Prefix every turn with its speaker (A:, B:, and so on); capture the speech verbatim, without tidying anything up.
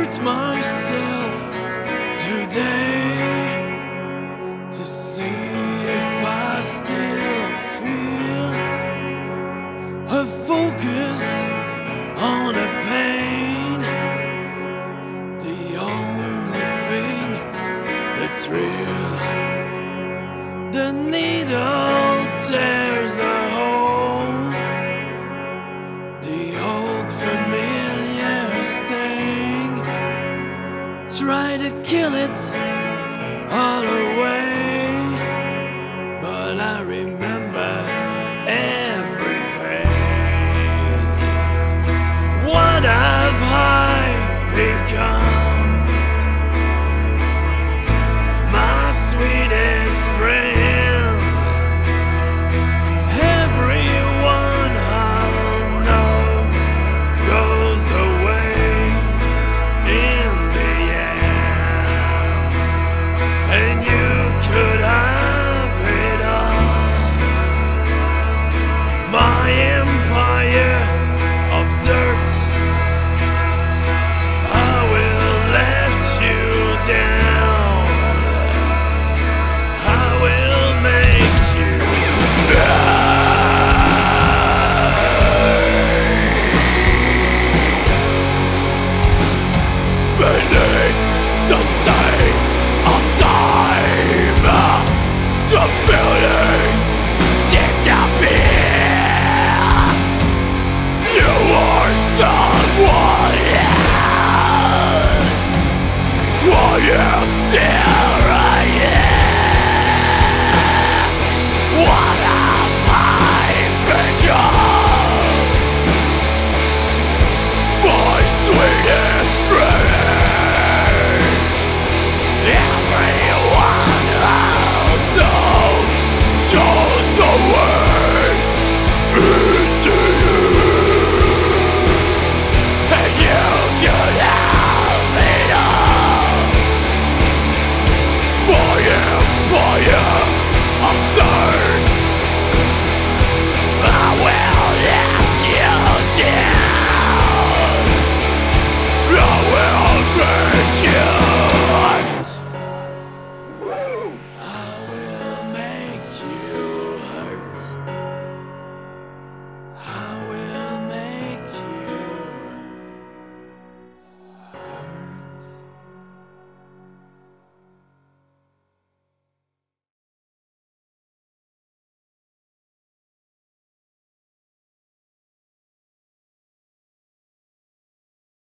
A: hurt myself today to see if I still feel her focus on the pain, the only thing that's real. The needle tears a hole, the old familiar sting. Try to kill it all away, but I remember everything. What have I become?